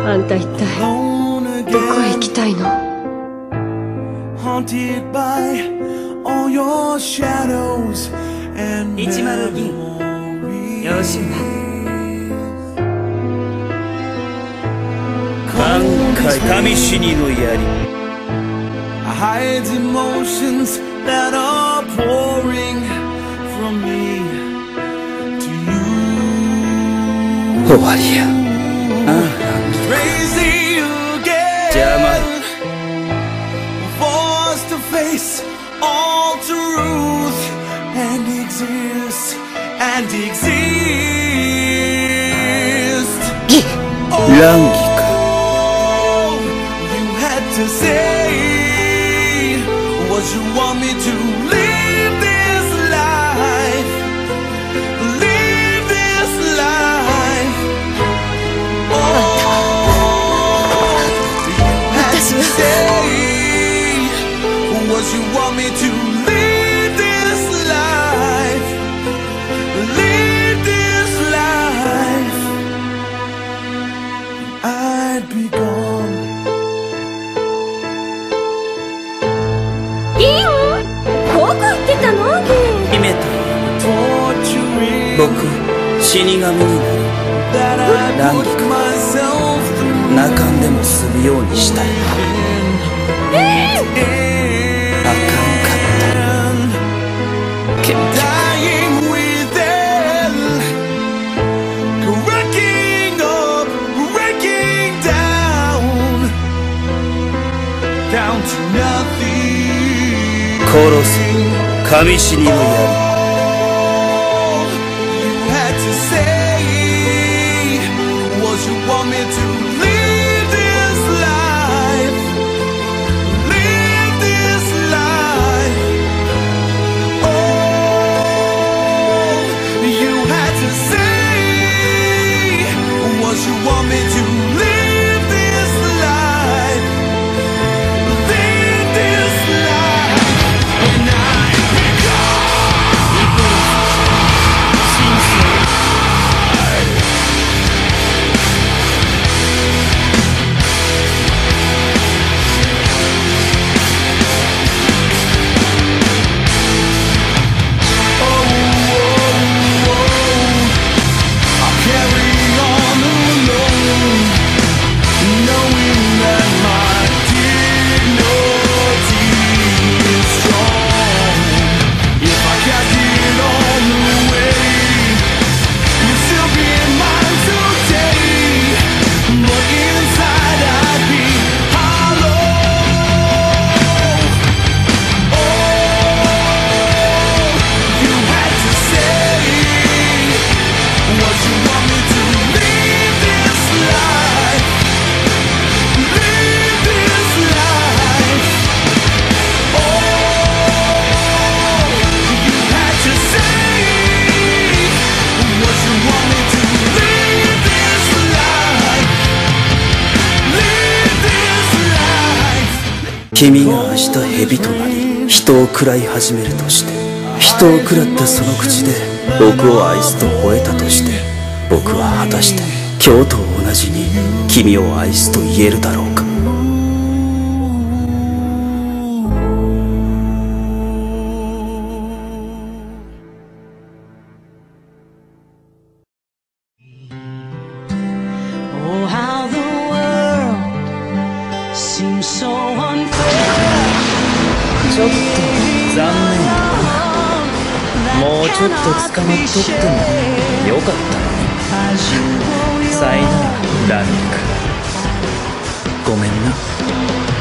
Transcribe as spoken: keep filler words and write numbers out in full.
あんた一体どこへ行きたいの？ 一丸銀よろしいな。 感慨神死にの槍。終わりや。ああ、邪魔。乱儀か。僕は死神になる。乱儀か泣かんでも済むようにしたい。あかんかった結局。殺せ神死にの槍。君が明日蛇となり人を食らい始めるとして、人を食らったその口で僕を愛すと吠えたとして、僕は果たして今日と同じに君を愛すと言えるだろうか。 ちょっと残念だな。もうちょっと捕まっとってもよかったのに。さいならランニング。ごめんな。